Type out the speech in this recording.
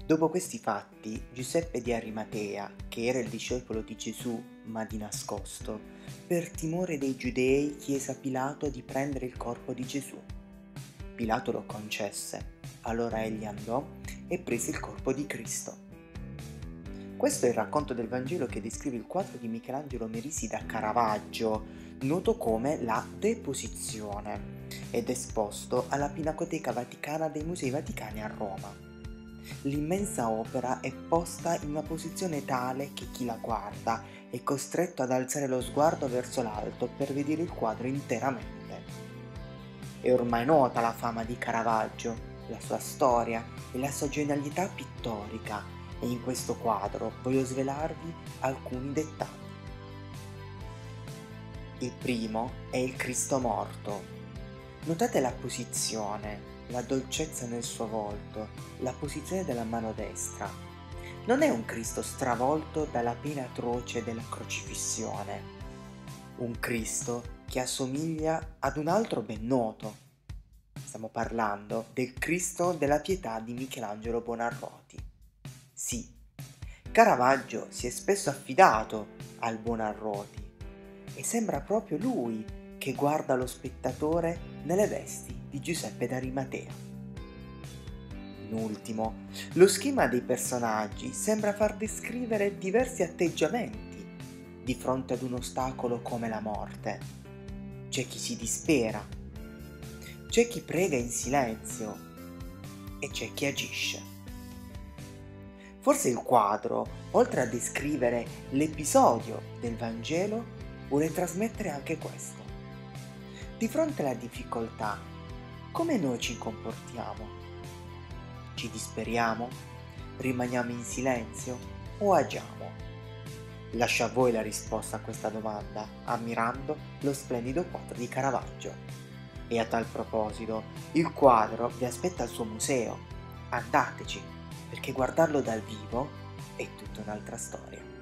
Dopo questi fatti, Giuseppe di Arimatea, che era il discepolo di Gesù ma di nascosto, per timore dei giudei chiese a Pilato di prendere il corpo di Gesù. Pilato lo concesse, allora egli andò e prese il corpo di Cristo. Questo è il racconto del Vangelo che descrive il quadro di Michelangelo Merisi da Caravaggio, noto come La Deposizione, ed esposto alla Pinacoteca Vaticana dei Musei Vaticani a Roma. L'immensa opera è posta in una posizione tale che chi la guarda è costretto ad alzare lo sguardo verso l'alto per vedere il quadro interamente. È ormai nota la fama di Caravaggio, la sua storia e la sua genialità pittorica, e in questo quadro voglio svelarvi alcuni dettagli. Il primo è il Cristo morto. Notate la posizione, la dolcezza nel suo volto, la posizione della mano destra. Non è un Cristo stravolto dalla pena atroce della crocifissione, un Cristo che assomiglia ad un altro ben noto. Stiamo parlando del Cristo della Pietà di Michelangelo Buonarroti. Sì, Caravaggio si è spesso affidato al Buonarroti e sembra proprio lui che guarda lo spettatore nelle vesti di Giuseppe d'Arimatea. In ultimo, lo schema dei personaggi sembra far descrivere diversi atteggiamenti di fronte ad un ostacolo come la morte. C'è chi si dispera, c'è chi prega in silenzio e c'è chi agisce. Forse il quadro, oltre a descrivere l'episodio del Vangelo, vuole trasmettere anche questo. Di fronte alla difficoltà, come noi ci comportiamo? Ci disperiamo? Rimaniamo in silenzio o agiamo? Lascio a voi la risposta a questa domanda, ammirando lo splendido quadro di Caravaggio. E a tal proposito, il quadro vi aspetta al suo museo. Andateci, perché guardarlo dal vivo è tutta un'altra storia.